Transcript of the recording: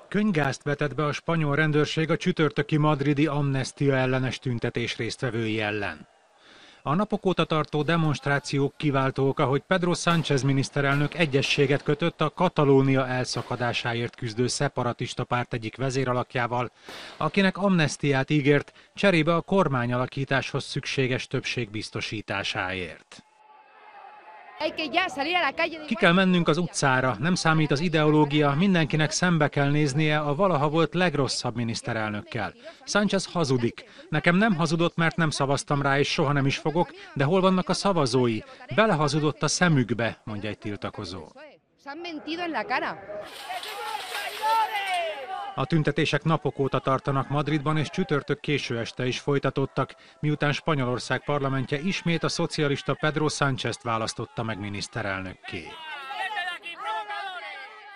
Könyvgázt vetett be a spanyol rendőrség a csütörtöki madridi amnestia ellenes tüntetés résztvevői ellen. A napok óta tartó demonstrációk kiváltó oka, hogy Pedro Sánchez miniszterelnök egyezséget kötött a Katalónia elszakadásáért küzdő szeparatista párt egyik vezéralakjával, akinek amnestiát ígért cserébe a kormányalakításhoz szükséges többség biztosításáért. Ki kell mennünk az utcára, nem számít az ideológia, mindenkinek szembe kell néznie a valaha volt legrosszabb miniszterelnökkel. Sánchez hazudik. Nekem nem hazudott, mert nem szavaztam rá, és soha nem is fogok, de hol vannak a szavazói? Belehazudott a szemükbe, mondja egy tiltakozó. A tüntetések napok óta tartanak Madridban, és csütörtök késő este is folytatódtak, miután Spanyolország parlamentje ismét a szocialista Pedro Sánchezt választotta meg miniszterelnökké.